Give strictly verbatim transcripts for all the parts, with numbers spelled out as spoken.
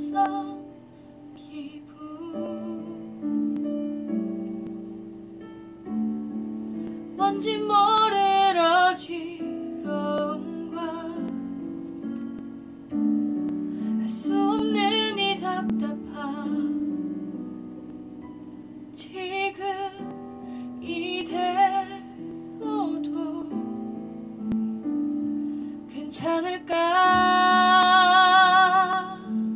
낯선 기분 뭔지 모르러 지러움과 할 수 없는 이 답답함 지금 이대로도 괜찮을까.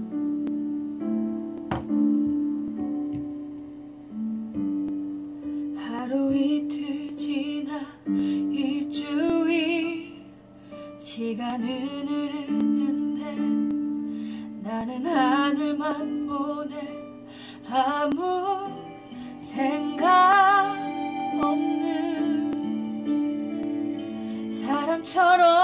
하루 이틀 지나 일주일 시간은 흐르는데 나는 하늘만 보내 아무 생각 없는 사람처럼